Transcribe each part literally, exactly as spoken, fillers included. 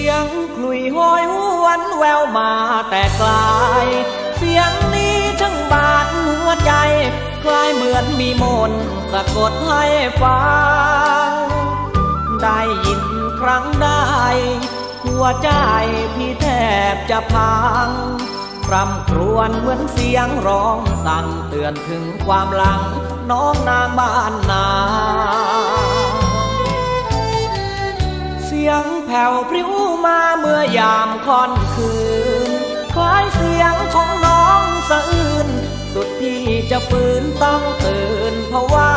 ยงคลุยห้อยหวนแววมาแต่ไกลเสียงนี้ทั้งบาดหัวใจคล้ายเหมือนมีมนต์สะกดให้ฟังได้ยินครั้งใดหัวใจพี่แทบจะพังคร่ำครวญเหมือนเสียงร้องสั่งเตือนถึงความหลังน้องนางบ้านนาเสียงแผ่วพริ้วมาเมื่อยามค่ำคืนคล้ายเสียงของน้องสะอื้นสุดที่จะฝืนต้องตื่นเพราะว่า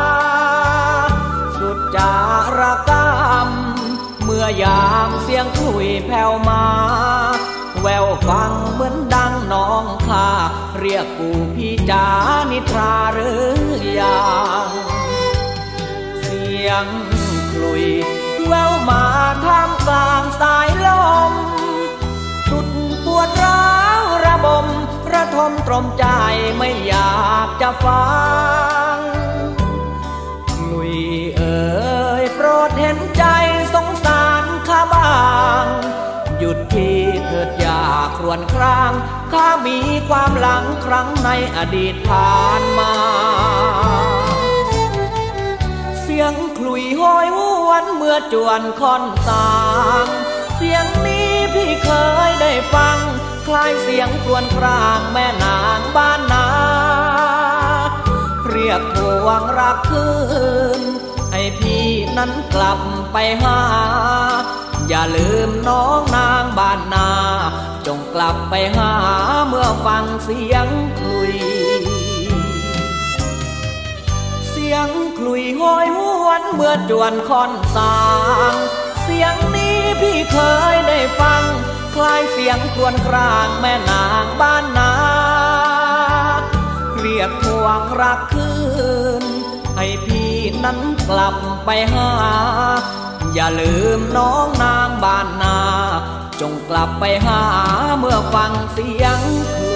สุดจารกรรมเมื่อยามเสียงคลุยแผ่วมาแววฟังเหมือนดังน้องข้าเรียกกูพี่จานิทราหรือยังเสียงคลุยแววมาท่ามกลางสายลมสุดปวดร้าวระบมระทมตรมใจไม่อยากจะฟังคลุยเอ่ยโปรดเห็นใจสงสารข้าบ้างหยุดที่เถิดอย่าครวญครางข้ามีความหลังครั้งในอดีตผ่านมาเสียงคลุยห้อยหวนเมื่อจวนค่อนสางเสียงนี้พี่เคยได้ฟังคล้ายเสียงครวญครางแม่นางบ้านนาเรียกทวงรักคืนให้พี่นั้นกลับไปหาอย่าลืมน้องนางบ้านนาจงกลับไปหาเมื่อฟังเสียงคลุยเสียงคลุยห้อยหวนเมื่อจวนค่อนสางเสียงนี้พี่เคยได้ฟังคล้ายเสียงครวญครางแม่นางบ้านนาเรียกทวงรักคืนให้พี่นั้นกลับไปหาอย่าลืมน้องนางบ้านนาจงกลับไปหาเมื่อฟังเสียงคลุ